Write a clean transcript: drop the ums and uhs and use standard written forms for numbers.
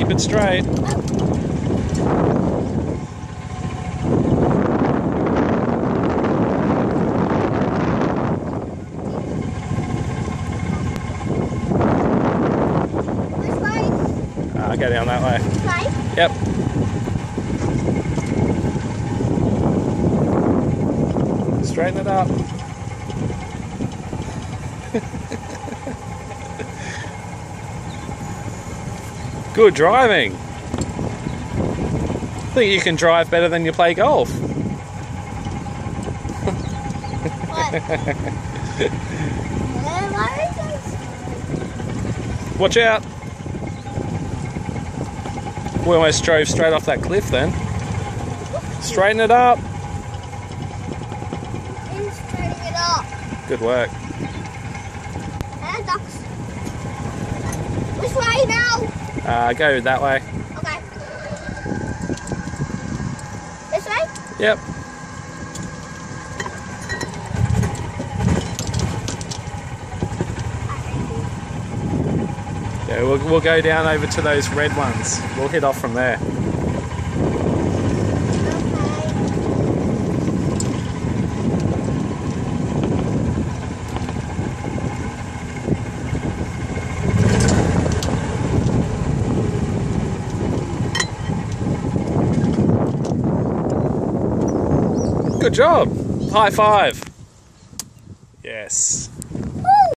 Keep it straight. I'll go down that way. Right? Yep. Straighten it up. Good driving. I think you can drive better than you play golf. Watch out. We almost drove straight off that cliff then. Straighten it up. I'm straightening it up. Good work. And ducks. Which way now? Go that way. Okay. This way? Yep. Yeah, we'll go down over to those red ones. We'll head off from there. Good job. High five. Yes.